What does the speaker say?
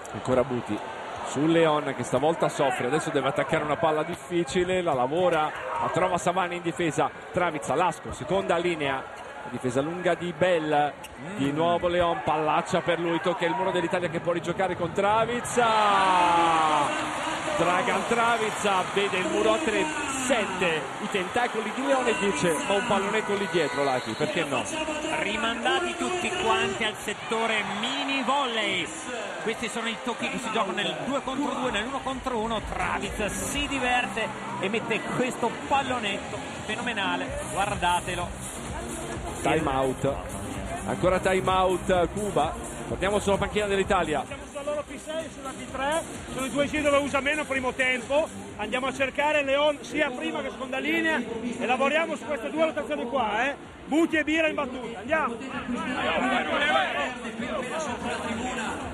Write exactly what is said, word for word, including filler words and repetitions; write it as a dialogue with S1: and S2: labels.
S1: Ancora Buti su Leon che stavolta soffre, adesso deve attaccare una palla difficile, la lavora, la trova Savani in difesa, Travizza, Lasco, seconda linea, difesa lunga di Bell, mm. di nuovo Leon, pallaccia per lui, tocca il muro dell'Italia che può rigiocare con Travizza, Dragan Travizza vede il muro a tre, sente i tentacoli di Leone e dice ma un pallonetto lì dietro Lati, perché no?
S2: Rimandati tutti quanti al settore mini volley. Questi sono i tocchi che si giocano nel due contro due, nell'uno contro uno. Travizza si diverte e mette questo pallonetto fenomenale, guardatelo.
S1: Time out, ancora time out Cuba, torniamo sulla panchina dell'Italia.
S3: Siamo sulla loro P sei, sulla P tre, sono i due giri dove usa meno primo tempo, andiamo a cercare Leon sia prima che seconda linea e lavoriamo su queste due rotazioni qua, eh. Buti e Bira in battuta, andiamo!